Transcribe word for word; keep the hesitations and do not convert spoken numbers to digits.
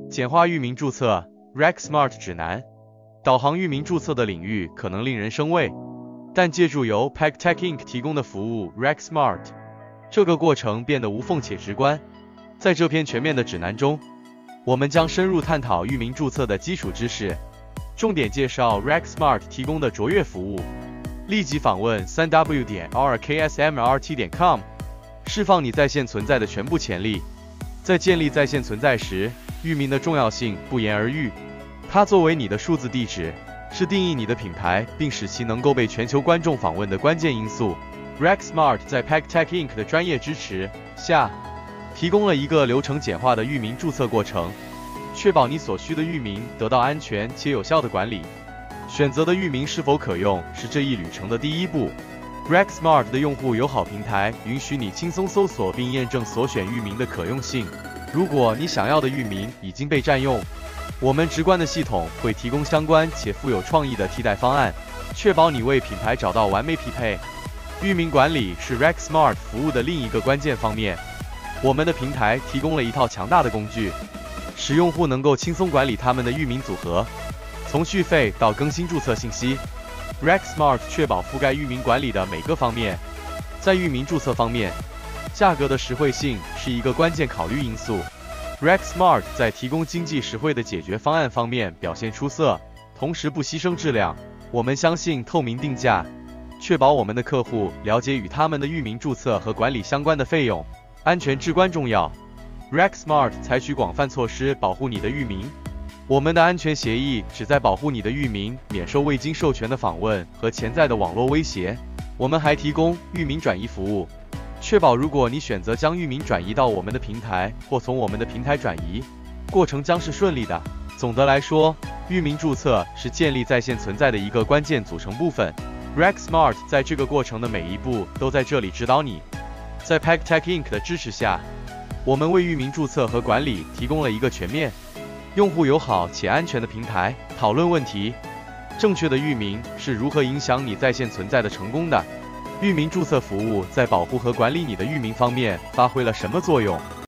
简化域名注册 RecSmart 指南。导航域名注册的领域可能令人生畏，但借助由 PagTech Incorporated 提供的服务 RecSmart， 这个过程变得无缝且直观。在这篇全面的指南中，我们将深入探讨域名注册的基础知识，重点介绍 RecSmart 提供的卓越服务。立即访问 三 w 点 r k s m r t 点 com， 释放你在线存在的全部潜力。在建立在线存在时，域名的重要性不言而喻。它作为你的数字地址，是定义你的品牌并使其能够被全球观众访问的关键因素。RecSmart 在 PagTech Incorporated 的专业支持下，提供了一个流程简化的域名注册过程，确保你所需的域名得到安全且有效的管理。选择的域名是否可用是这一旅程的第一步。RecSmart 的用户友好平台允许你轻松搜索并验证所选域名的可用性。如果你想要的域名已经被占用，我们直观的系统会提供相关且富有创意的替代方案，确保你为品牌找到完美匹配。域名管理是 RecSmart 服务的另一个关键方面。我们的平台提供了一套强大的工具，使用户能够轻松管理他们的域名组合，从续费到更新注册信息。RecSmart 确保覆盖域名管理的每个方面。在域名注册方面，价格的实惠性是一个关键考虑因素。RecSmart 在提供经济实惠的解决方案方面表现出色，同时不牺牲质量。我们相信透明定价，确保我们的客户了解与他们的域名注册和管理相关的费用。安全至关重要。RecSmart 采取广泛措施保护你的域名。我们的安全协议旨在保护你的域名免受未经授权的访问和潜在的网络威胁。我们还提供域名转移服务，确保如果你选择将域名转移到我们的平台或从我们的平台转移，过程将是顺利的。总的来说，域名注册是建立在线存在的一个关键组成部分。RecSmart 在这个过程的每一步都在这里指导你。在 PagTech Incorporated 的支持下，我们为域名注册和管理提供了一个全面、用户友好且安全的平台。讨论问题：正确的域名是如何影响你在线存在的成功的？域名注册服务在保护和管理你的域名方面发挥了什么作用？